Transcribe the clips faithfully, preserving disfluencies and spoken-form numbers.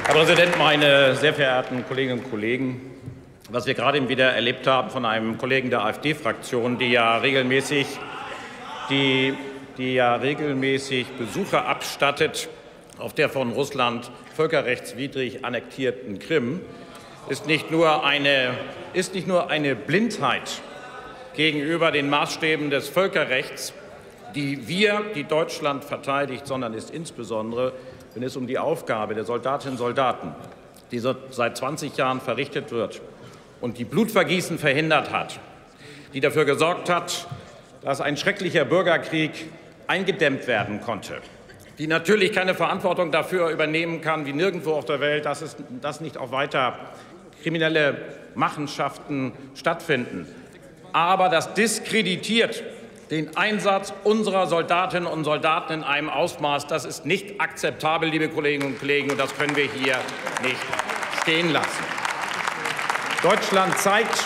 Herr Präsident, meine sehr verehrten Kolleginnen und Kollegen! Was wir gerade wieder erlebt haben von einem Kollegen der AfD-Fraktion, die ja regelmäßig, die, die ja regelmäßig Besuche abstattet auf der von Russland völkerrechtswidrig annektierten Krim, ist nicht nur eine, ist nicht nur eine Blindheit gegenüber den Maßstäben des Völkerrechts, die wir, die Deutschland verteidigt, sondern ist insbesondere, wenn es um die Aufgabe der Soldatinnen und Soldaten, die seit zwanzig Jahren verrichtet wird und die Blutvergießen verhindert hat, die dafür gesorgt hat, dass ein schrecklicher Bürgerkrieg eingedämmt werden konnte, die natürlich keine Verantwortung dafür übernehmen kann, wie nirgendwo auf der Welt, dass, es, dass nicht auch weiter kriminelle Machenschaften stattfinden. Aber das diskreditiert den Einsatz unserer Soldatinnen und Soldaten in einem Ausmaß, das ist nicht akzeptabel, liebe Kolleginnen und Kollegen, und das können wir hier nicht stehen lassen. Deutschland zeigt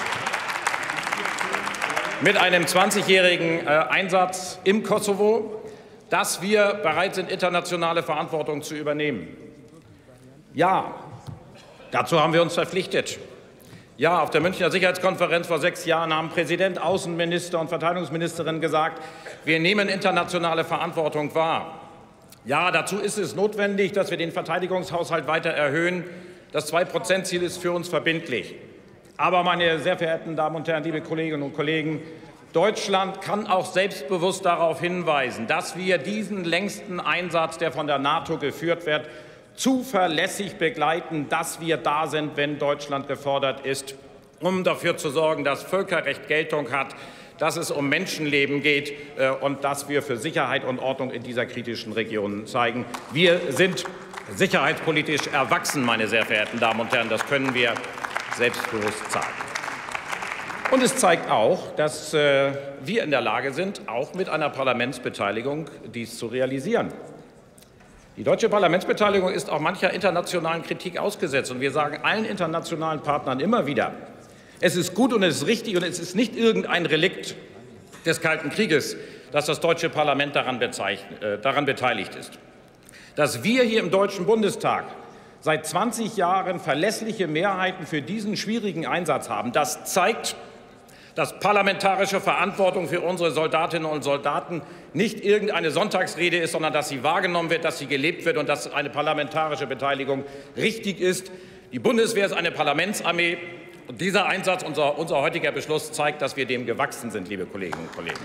mit einem zwanzigjährigen Einsatz im Kosovo, dass wir bereit sind, internationale Verantwortung zu übernehmen. Ja, dazu haben wir uns verpflichtet. Ja, auf der Münchner Sicherheitskonferenz vor sechs Jahren haben Präsident, Außenminister und Verteidigungsministerin gesagt, wir nehmen internationale Verantwortung wahr. Ja, dazu ist es notwendig, dass wir den Verteidigungshaushalt weiter erhöhen. Das zwei Prozent Ziel ist für uns verbindlich. Aber, meine sehr verehrten Damen und Herren, liebe Kolleginnen und Kollegen, Deutschland kann auch selbstbewusst darauf hinweisen, dass wir diesen längsten Einsatz, der von der NATO geführt wird, zuverlässig begleiten, dass wir da sind, wenn Deutschland gefordert ist, um dafür zu sorgen, dass Völkerrecht Geltung hat, dass es um Menschenleben geht und dass wir für Sicherheit und Ordnung in dieser kritischen Region zeigen. Wir sind sicherheitspolitisch erwachsen, meine sehr verehrten Damen und Herren. Das können wir selbstbewusst sagen. Und es zeigt auch, dass äh, wir in der Lage sind, auch mit einer Parlamentsbeteiligung dies zu realisieren. Die deutsche Parlamentsbeteiligung ist auch mancher internationalen Kritik ausgesetzt. Und wir sagen allen internationalen Partnern immer wieder, es ist gut und es ist richtig und es ist nicht irgendein Relikt des Kalten Krieges, dass das deutsche Parlament daran, äh, daran beteiligt ist. Dass wir hier im Deutschen Bundestag seit zwanzig Jahren verlässliche Mehrheiten für diesen schwierigen Einsatz haben, das zeigt, dass parlamentarische Verantwortung für unsere Soldatinnen und Soldaten nicht irgendeine Sonntagsrede ist, sondern dass sie wahrgenommen wird, dass sie gelebt wird und dass eine parlamentarische Beteiligung richtig ist. Die Bundeswehr ist eine Parlamentsarmee. Und dieser Einsatz, unser, unser heutiger Beschluss, zeigt, dass wir dem gewachsen sind, liebe Kolleginnen und Kollegen.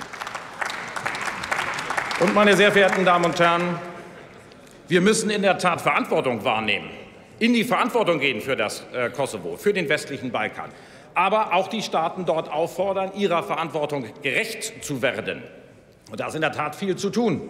Und, meine sehr verehrten Damen und Herren, wir müssen in der Tat Verantwortung wahrnehmen, in die Verantwortung gehen für das äh, Kosovo, für den westlichen Balkan. Aber auch die Staaten dort auffordern, ihrer Verantwortung gerecht zu werden. Und da ist in der Tat viel zu tun.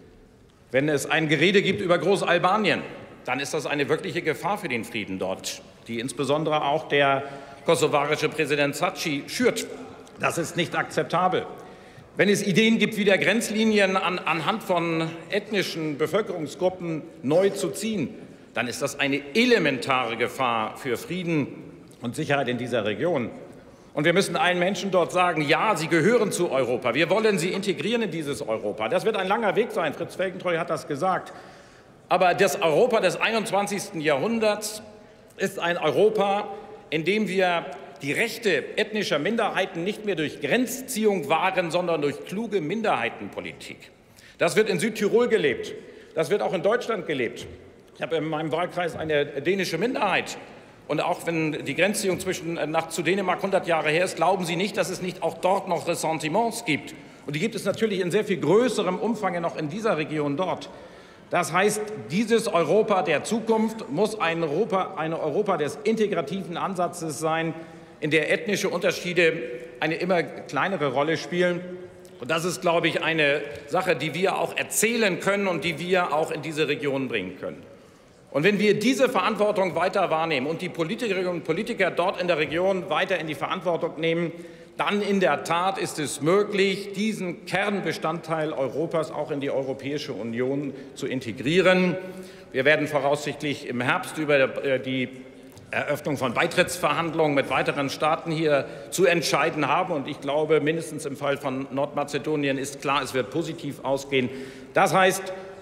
Wenn es ein Gerede gibt über Großalbanien, dann ist das eine wirkliche Gefahr für den Frieden dort, die insbesondere auch der kosovarische Präsident Thaçi schürt. Das ist nicht akzeptabel. Wenn es Ideen gibt, wieder Grenzlinien an, anhand von ethnischen Bevölkerungsgruppen neu zu ziehen, dann ist das eine elementare Gefahr für Frieden und Sicherheit in dieser Region. Und wir müssen allen Menschen dort sagen, ja, sie gehören zu Europa. Wir wollen sie integrieren in dieses Europa. Das wird ein langer Weg sein. Fritz Felgentreu hat das gesagt. Aber das Europa des einundzwanzigsten Jahrhunderts ist ein Europa, in dem wir die Rechte ethnischer Minderheiten nicht mehr durch Grenzziehung wahren, sondern durch kluge Minderheitenpolitik. Das wird in Südtirol gelebt. Das wird auch in Deutschland gelebt. Ich habe in meinem Wahlkreis eine dänische Minderheit. Und auch wenn die Grenzziehung zwischen, nach, zu Dänemark hundert Jahre her ist, glauben Sie nicht, dass es nicht auch dort noch Ressentiments gibt. Und die gibt es natürlich in sehr viel größerem Umfang noch in dieser Region dort. Das heißt, dieses Europa der Zukunft muss ein Europa, ein Europa des integrativen Ansatzes sein, in der ethnische Unterschiede eine immer kleinere Rolle spielen. Und das ist, glaube ich, eine Sache, die wir auch erzählen können und die wir auch in diese Region bringen können. Und wenn wir diese Verantwortung weiter wahrnehmen und die Politikerinnen und Politiker dort in der Region weiter in die Verantwortung nehmen, dann in der Tat ist es möglich, diesen Kernbestandteil Europas auch in die Europäische Union zu integrieren. Wir werden voraussichtlich im Herbst über die Eröffnung von Beitrittsverhandlungen mit weiteren Staaten hier zu entscheiden haben. Und ich glaube, mindestens im Fall von Nordmazedonien ist klar, es wird positiv ausgehen. Das heißt,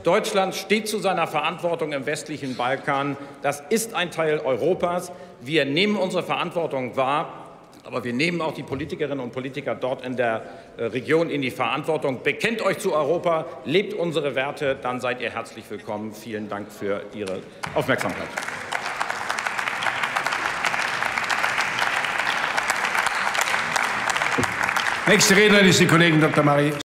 Deutschland steht zu seiner Verantwortung im westlichen Balkan. Das ist ein Teil Europas. Wir nehmen unsere Verantwortung wahr, aber wir nehmen auch die Politikerinnen und Politiker dort in der Region in die Verantwortung. Bekennt euch zu Europa, lebt unsere Werte, dann seid ihr herzlich willkommen. Vielen Dank für Ihre Aufmerksamkeit. Nächste Rednerin ist die Kollegin Doktor Marie